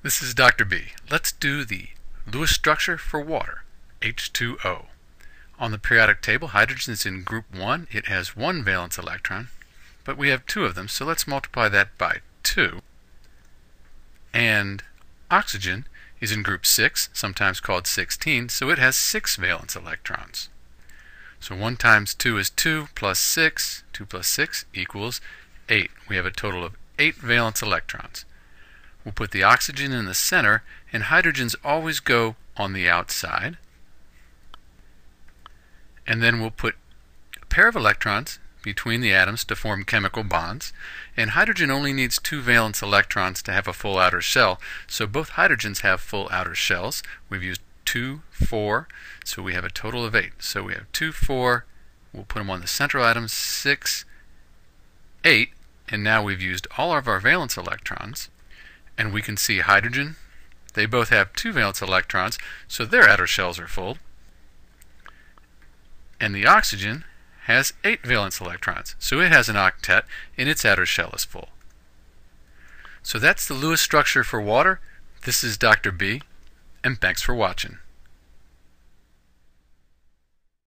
This is Dr. B. Let's do the Lewis structure for water, H2O. On the periodic table, hydrogen is in group 1. It has one valence electron, but we have two of them, so let's multiply that by 2. And oxygen is in group 6, sometimes called 16, so it has 6 valence electrons. So 1 times 2 is 2, plus 6, 2 plus 6 equals 8. We have a total of 8 valence electrons. We'll put the oxygen in the center, and hydrogens always go on the outside. And then we'll put a pair of electrons between the atoms to form chemical bonds. And hydrogen only needs 2 valence electrons to have a full outer shell, so both hydrogens have full outer shells. We've used 2, 4, so we have a total of 8. So we have 2, 4, we'll put them on the central atoms, 6, 8, and now we've used all of our valence electrons. And we can see hydrogen, they both have 2 valence electrons, so their outer shells are full. And the oxygen has 8 valence electrons, so it has an octet, and its outer shell is full. So that's the Lewis structure for water. This is Dr. B, and thanks for watching.